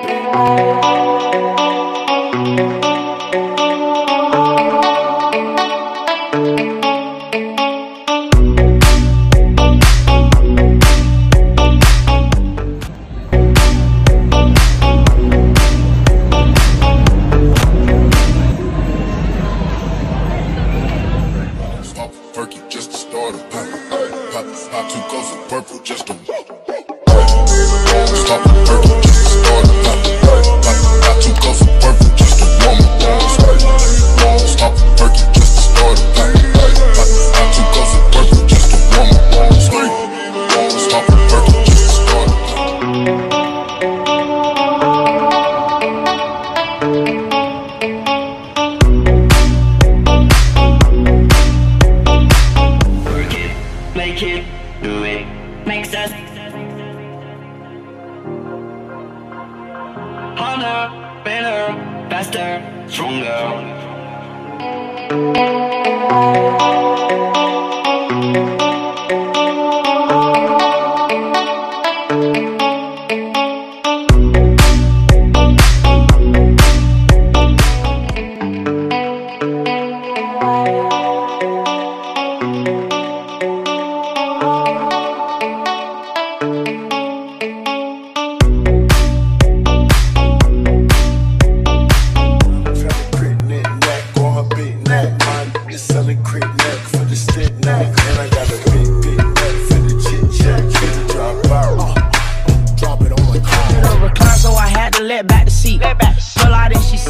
Pop 2 goes of purple just to stop the perky just to start it. Pop 2 goes of purple just to warm it. Stop the perky just to start it. Pop 2 goes of purple just to warm it. Stop the perky just to start it. Make it, do it, makes us harder, better, faster, stronger. Selling crate neck for the stick neck, and I got a big neck for the chit chat. Drop out, drop it on my car. Recline, so I had to let back the seat. Pull out and she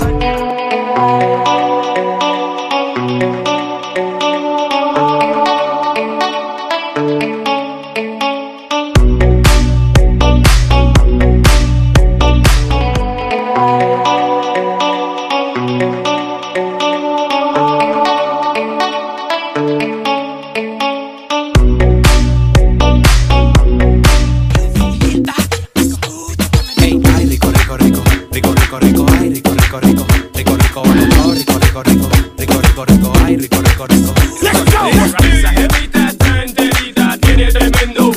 Esa jevita está enterita, tiene tremendo.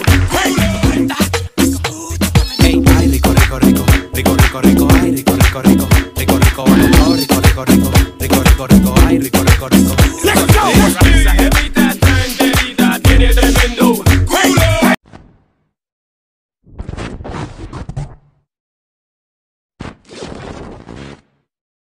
Hey, ay, rico, rico, rico, rico, rico, rico, ay, rico, rico, rico, rico, rico, rico, rico, rico, rico, rico, rico, rico, ay, rico, rico, rico. Esa jevita